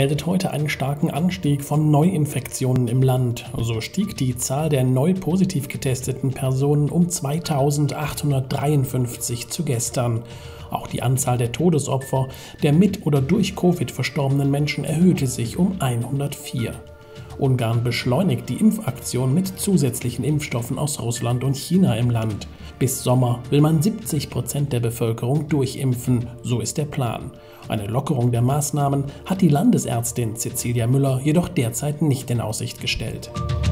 meldet heute einen starken Anstieg von Neuinfektionen im Land. So stieg die Zahl der neu positiv getesteten Personen um 2.853 zu gestern. Auch die Anzahl der Todesopfer der mit oder durch Covid verstorbenen Menschen erhöhte sich um 104. Ungarn beschleunigt die Impfaktion mit zusätzlichen Impfstoffen aus Russland und China im Land. Bis Sommer will man 70% der Bevölkerung durchimpfen, so ist der Plan. Eine Lockerung der Maßnahmen hat die Landesärztin Cecilia Müller jedoch derzeit nicht in Aussicht gestellt.